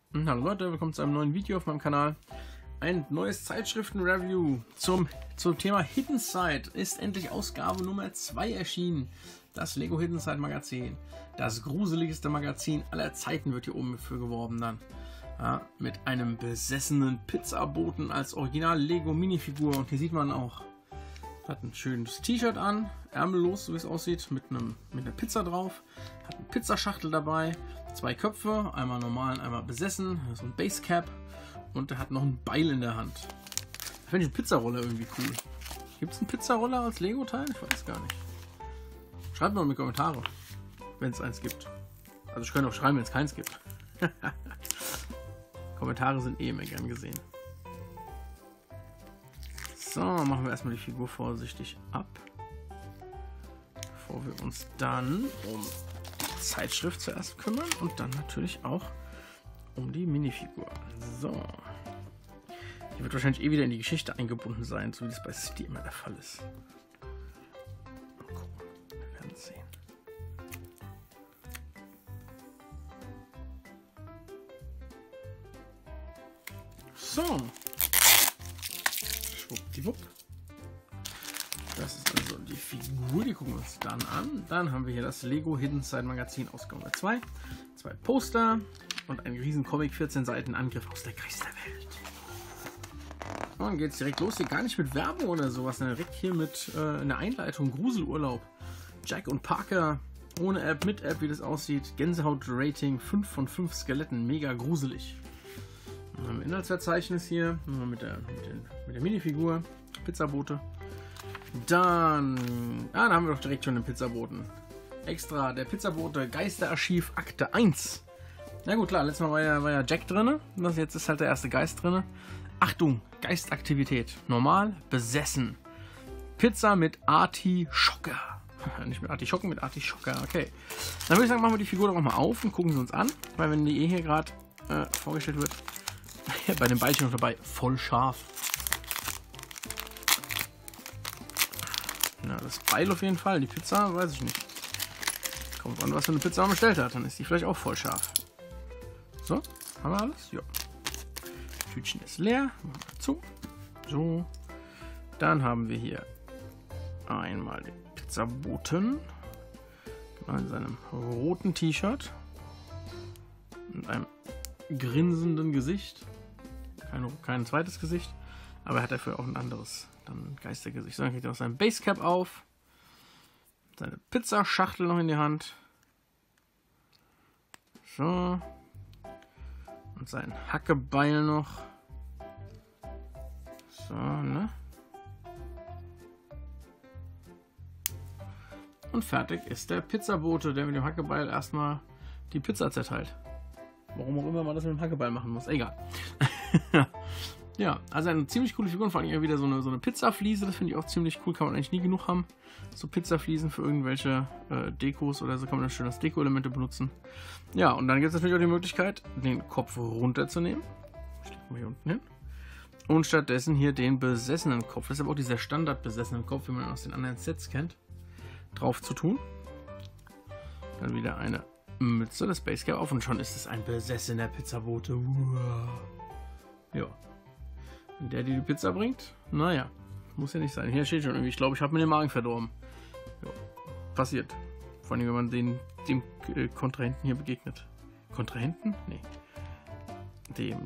Hallo Leute, willkommen zu einem neuen Video auf meinem Kanal. Ein neues Zeitschriften-Review zum Thema Hidden Side ist endlich Ausgabe Nummer 2 erschienen. Das Lego Hidden Side Magazin. Das gruseligste Magazin aller Zeiten wird hier oben für geworben dann. Ja, mit einem besessenen Pizzaboten als Original Lego Minifigur. Und hier sieht man auch, hat ein schönes T-Shirt an, ärmellos, so wie es aussieht, mit einer Pizza drauf. Hat eine Pizzaschachtel dabei, 2 Köpfe, einmal normal und einmal besessen, so ein Basecap und er hat noch ein Beil in der Hand. Da finde ich einen Pizzaroller irgendwie cool. Gibt es einen Pizzaroller als Lego-Teil? Ich weiß gar nicht. Schreibt mal in die Kommentare, wenn es eins gibt. Also ich könnte auch schreiben, wenn es keins gibt. Kommentare sind eh immer gern gesehen. So, machen wir erstmal die Figur vorsichtig ab, bevor wir uns dann um die Zeitschrift zuerst kümmern und dann natürlich auch um die Minifigur. So, die wird wahrscheinlich eh wieder in die Geschichte eingebunden sein, so wie das bei City immer der Fall ist. Mal gucken, wir werden es sehen. So. Schwuppdiwupp. Das ist also die Figur, die gucken wir uns dann an. Dann haben wir hier das Lego Hidden Side Magazin Ausgabe Nummer 2. 2 Poster und ein riesen Comic, 14 Seiten Angriff aus der Geisterwelt. Und dann geht es direkt los, hier gar nicht mit Werbung oder sowas, sondern direkt hier mit einer Einleitung, Gruselurlaub. Jack und Parker, ohne App, mit App, wie das aussieht. Gänsehaut-Rating, 5 von 5 Skeletten, mega gruselig. Dann haben wir Inhaltsverzeichnis hier, mit der Minifigur, Pizzabote. Dann haben wir doch direkt schon den Pizzaboten. Extra, der Pizzabote, Geisterarchiv, Akte 1. Na gut, klar, letztes Mal war ja Jack drin. Jetzt ist halt der erste Geist drin. Achtung, Geistaktivität. Normal, besessen. Pizza mit Artischocker. Nicht mit Artischocken, mit Artischocker, okay. Dann würde ich sagen, machen wir die Figur doch noch mal auf und gucken sie uns an. Weil wenn die hier gerade vorgestellt wird, bei dem Beilchen noch dabei, voll scharf. Ja, das Beil auf jeden Fall. Die Pizza, weiß ich nicht. Kommt an, was für eine Pizza man bestellt hat. Dann ist die vielleicht auch voll scharf. So, haben wir alles? Ja. Tütchen ist leer. Machen wir zu. So. Dann haben wir hier einmal den Pizzaboten. Genau, in seinem roten T-Shirt. Und einem grinsenden Gesicht. Kein zweites Gesicht. Aber er hat dafür auch ein anderes, dann ein Geistergesicht. Dann kriegt er auch sein Basecap auf. Seine Pizzaschachtel noch in die Hand. So. Und sein Hackebeil noch. So, ne? Und fertig ist der Pizzabote, der mit dem Hackebeil erstmal die Pizza zerteilt. Warum auch immer man das mit dem Hackebeil machen muss. Egal. Ja, also eine ziemlich coole Figur. Vor allem wieder so eine Pizzafliese. Das finde ich auch ziemlich cool. Kann man eigentlich nie genug haben. So Pizzafliesen für irgendwelche Dekos oder so kann man dann schön als Deko-Elemente benutzen. Ja, und dann gibt es natürlich auch die Möglichkeit, den Kopf runterzunehmen. Stecken wir hier unten hin. Und stattdessen hier den besessenen Kopf. Das ist aber auch dieser Standard-besessenen Kopf, wie man aus den anderen Sets kennt. Drauf zu tun. Dann wieder eine Mütze, das Basecap auf und schon ist es ein besessener Pizzabote. Uah. Ja. Wenn der die Pizza bringt, naja, muss ja nicht sein. Hier steht schon irgendwie, ich glaube, ich habe mir den Magen verdorben. Ja. Passiert. Vor allem, wenn man dem Kontrahenten hier begegnet. Kontrahenten? Nee. Dem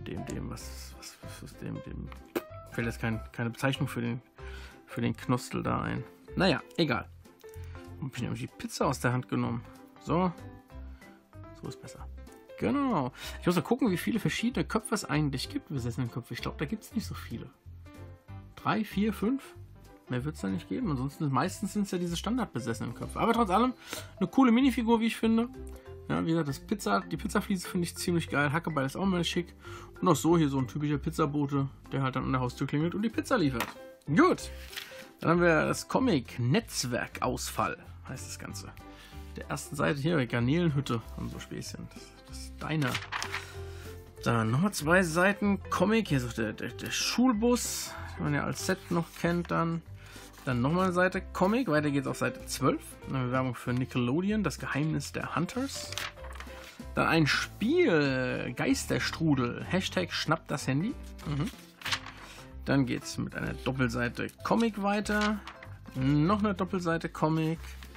fällt jetzt keine Bezeichnung für den Knostel da ein. Naja, egal. Und ich habe die Pizza aus der Hand genommen. So. So ist besser. Genau. Ich muss mal gucken, wie viele verschiedene Köpfe es eigentlich gibt, besessenen Köpfe. Ich glaube, da gibt es nicht so viele. 3, 4, 5? Mehr wird es da nicht geben. Ansonsten meistens sind es ja diese standardbesessenen Köpfe. Aber trotz allem eine coole Minifigur, wie ich finde. Ja, wie gesagt, die Pizzafliese finde ich ziemlich geil. Hackebeil ist auch mal schick. Und auch so hier so ein typischer Pizzabote, der halt dann an der Haustür klingelt und die Pizza liefert. Gut. Dann haben wir das Comic Netzwerkausfall, heißt das Ganze. Der ersten Seite hier, Garnelenhütte und so Späßchen. Das ist deiner. Dann nochmal 2 Seiten Comic. Hier ist auch der Schulbus, den man ja als Set noch kennt. Dann nochmal eine Seite Comic. Weiter geht's auf Seite 12. Eine Werbung für Nickelodeon, das Geheimnis der Hunters. Dann ein Spiel, Geisterstrudel, Hashtag schnappt das Handy. Dann geht es mit einer Doppelseite Comic weiter. Noch eine Doppelseite Comic.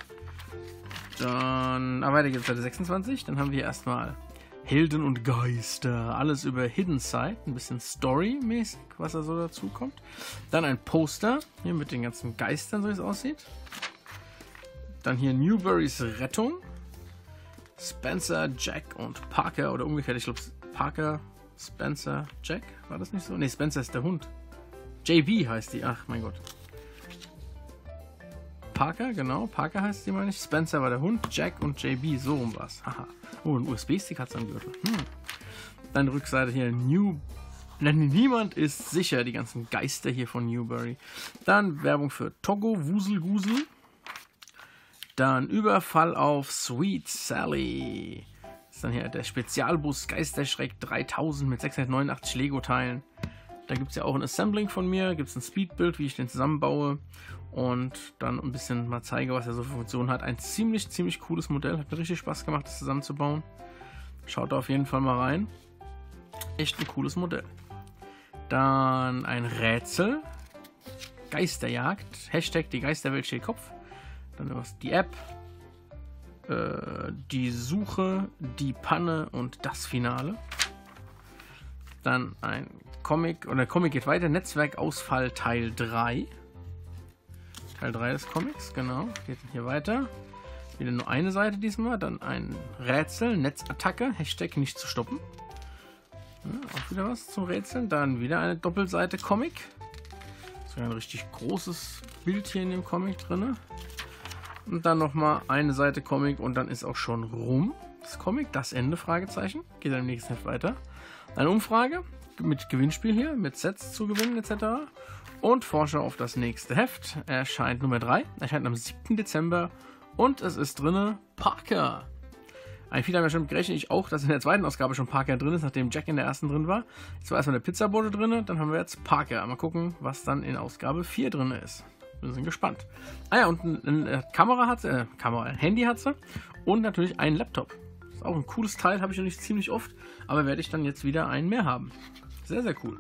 Dann, weiter geht's Seite 26. Dann haben wir erstmal Helden und Geister. Alles über Hidden Side. Ein bisschen Story-mäßig, was da so dazu kommt. Dann ein Poster. Hier mit den ganzen Geistern, so wie es aussieht. Dann hier Newburys Rettung. Spencer, Jack und Parker. Oder umgekehrt, ich glaube Parker, Spencer, Jack. War das nicht so? Ne, Spencer ist der Hund. JB heißt die. Ach, mein Gott. Parker, genau. Parker heißt die, meine ich. Spencer war der Hund. Jack und JB, so rum war's. Haha. Oh, ein USB-Stick hat es am Gürtel. Dann Rückseite hier. Niemand ist sicher. Die ganzen Geister hier von Newbury. Dann Werbung für Togo, Wuselgusel. Dann Überfall auf Sweet Sally. Das ist dann hier der Spezialbus Geisterschreck 3000 mit 689 Lego-Teilen. Da gibt es ja auch ein Assembling von mir. Gibt es ein Speedbild, wie ich den zusammenbaue. Und dann ein bisschen mal zeige, was er so für Funktionen hat. Ein ziemlich cooles Modell. Hat mir richtig Spaß gemacht, das zusammenzubauen. Schaut da auf jeden Fall mal rein. Echt ein cooles Modell. Dann ein Rätsel. Geisterjagd. Hashtag die Geisterwelt steht Kopf. Dann die App. Die Suche, die Panne und das Finale. Dann ein Comic, oder der Comic geht weiter. Netzwerkausfall Teil 3. Teil 3 des Comics, genau. Geht hier weiter. Wieder nur eine Seite diesmal. Dann ein Rätsel, Netzattacke, Hashtag nicht zu stoppen. Ja, auch wieder was zum Rätseln. Dann wieder eine Doppelseite Comic. So ein richtig großes Bild hier in dem Comic drin. Und dann nochmal eine Seite Comic und dann ist auch schon rum. Das Comic, das Ende, Fragezeichen. Geht dann im nächsten Heft weiter. Eine Umfrage mit Gewinnspiel hier, mit Sets zu gewinnen etc. Und Vorschau auf das nächste Heft. Erscheint Nummer 3. Erscheint am 7. Dezember. Und es ist drinne Parker. Viele haben ja schon gerechnet, ich auch, dass in der zweiten Ausgabe schon Parker drin ist, nachdem Jack in der ersten drin war. Jetzt war erstmal der Pizzabote drin, dann haben wir jetzt Parker. Mal gucken, was dann in Ausgabe 4 drin ist. Wir sind gespannt. Ah ja, und eine Kamera hat sie, ein Handy hat sie und natürlich einen Laptop. Das ist auch ein cooles Teil, habe ich noch nicht ziemlich oft, aber werde ich dann jetzt wieder einen mehr haben. Sehr cool.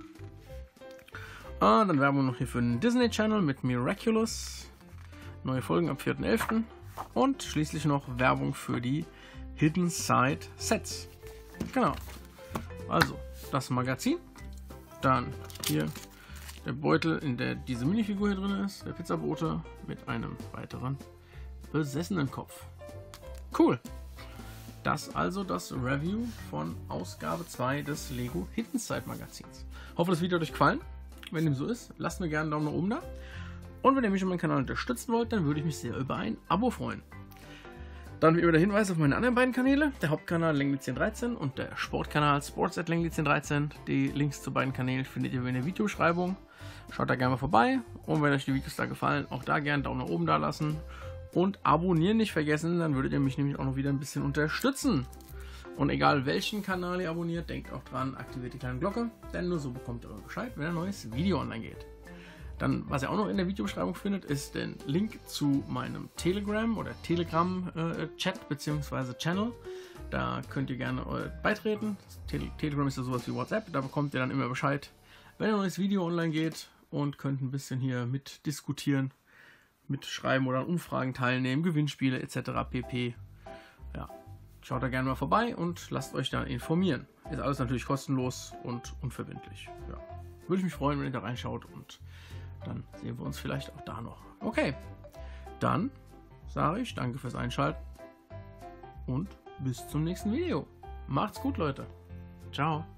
Dann Werbung noch hier für den Disney Channel mit Miraculous. Neue Folgen ab 4.11. Und schließlich noch Werbung für die Hidden Side Sets. Genau. Also, das Magazin. Dann hier der Beutel, in der diese Minifigur hier drin ist. Der Pizzabote mit einem weiteren besessenen Kopf. Cool. Das also das Review von Ausgabe 2 des Lego Hidden Side Magazins. Hoffe, das Video hat euch gefallen. Wenn dem so ist, lasst mir gerne einen Daumen nach oben da. Und wenn ihr mich und meinen Kanal unterstützen wollt, dann würde ich mich sehr über ein Abo freuen. Dann wie immer der Hinweis auf meine anderen beiden Kanäle, der Hauptkanal Lenglizien13 und der Sportkanal Sports@Lenglizien13. Die Links zu beiden Kanälen findet ihr in der Videobeschreibung. Schaut da gerne mal vorbei und wenn euch die Videos da gefallen, auch da gerne einen Daumen nach oben da lassen. Und abonnieren nicht vergessen, dann würdet ihr mich nämlich auch noch wieder ein bisschen unterstützen. Und egal welchen Kanal ihr abonniert, denkt auch dran, aktiviert die kleine Glocke, denn nur so bekommt ihr Bescheid, wenn ein neues Video online geht. Dann, was ihr auch noch in der Videobeschreibung findet, ist der Link zu meinem Telegram oder Telegram-Chat bzw. Channel. Da könnt ihr gerne beitreten. Telegram ist ja sowas wie WhatsApp, da bekommt ihr dann immer Bescheid, wenn ein neues Video online geht und könnt ein bisschen hier mit diskutieren, mitschreiben oder an Umfragen teilnehmen, Gewinnspiele etc. pp. Ja, schaut da gerne mal vorbei und lasst euch da informieren. Ist alles natürlich kostenlos und unverbindlich. Ja. Würde ich mich freuen, wenn ihr da reinschaut und dann sehen wir uns vielleicht auch da noch. Okay, dann sage ich danke fürs Einschalten und bis zum nächsten Video. Macht's gut, Leute. Ciao.